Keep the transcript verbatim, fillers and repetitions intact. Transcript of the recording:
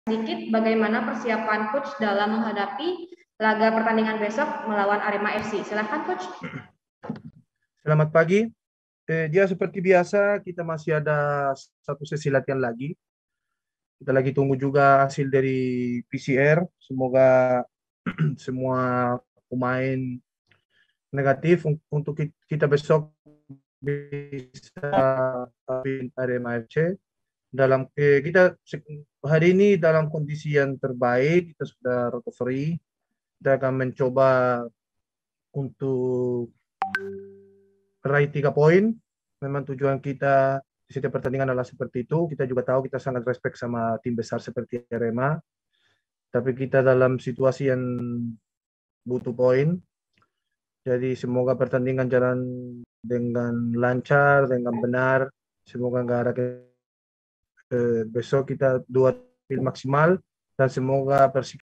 sedikit bagaimana persiapan coach dalam menghadapi laga pertandingan besok melawan Arema F C. Silakan coach. Selamat pagi. Eh, dia seperti biasa kita masih ada satu sesi latihan lagi. Kita lagi tunggu juga hasil dari P C R. Semoga semua pemain negatif untuk kita besok bisa win Arema F C. Dalam eh, kita hari ini dalam kondisi yang terbaik, kita sudah recovery. Kita akan mencoba untuk meraih tiga poin. Memang tujuan kita di setiap pertandingan adalah seperti itu. Kita juga tahu kita sangat respect sama tim besar seperti Arema. Tapi kita dalam situasi yang butuh poin. Jadi semoga pertandingan jalan dengan lancar, dengan benar. Semoga nggak ada ke besok kita dua tim maksimal dan semoga Persik